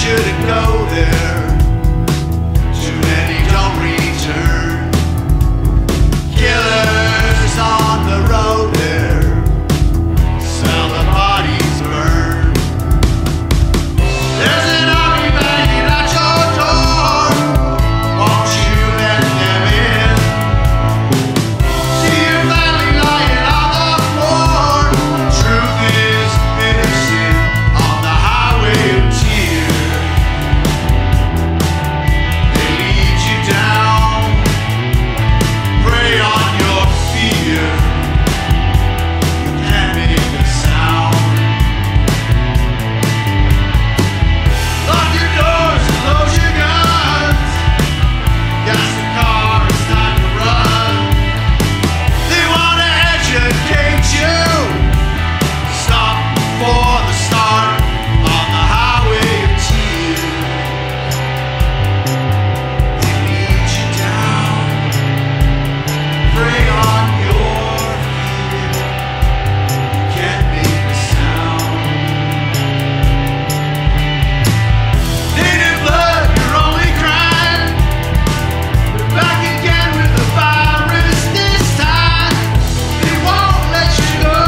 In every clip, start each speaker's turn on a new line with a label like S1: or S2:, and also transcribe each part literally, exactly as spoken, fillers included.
S1: shouldn't go there. Too many don't return. Killers on the road there, smell the bodies burn. There's an army banging at your door. Won't you let them in? See your family lying on the floor. Truth is innocent on the highway of tears. They lead you down, prey on your fear. You can't make a sound. Lock your doors and load your guns. Gas the car, it's time to run. They wanna educate you. Stop before the start on the highway of tears. They lead you down, prey on your fear. You can't make a sound. Native blood, your only crime. They're back again with the virus this time. They won't let you go.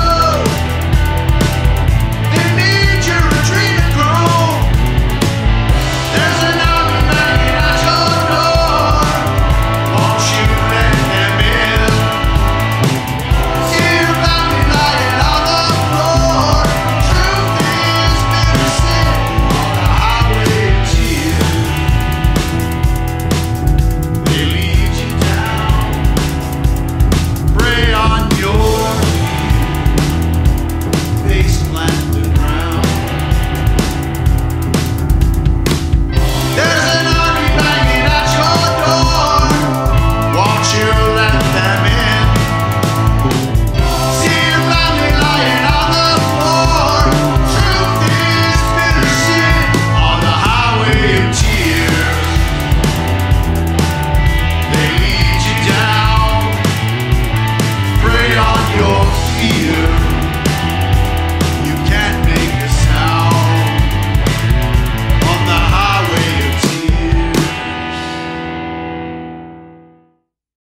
S1: They need your adrenochrome. There's an army banging at your door. Won't you let them in? See your family lying on the floor. Truth is innocent on the highway of tears. They lead you down, prey on your fear. Face plant the ground. There's an army banging at your door. Won't you let them in? See your family lying on the floor. Truth is innocent on the highway of tears. They lead you down, prey on your fear.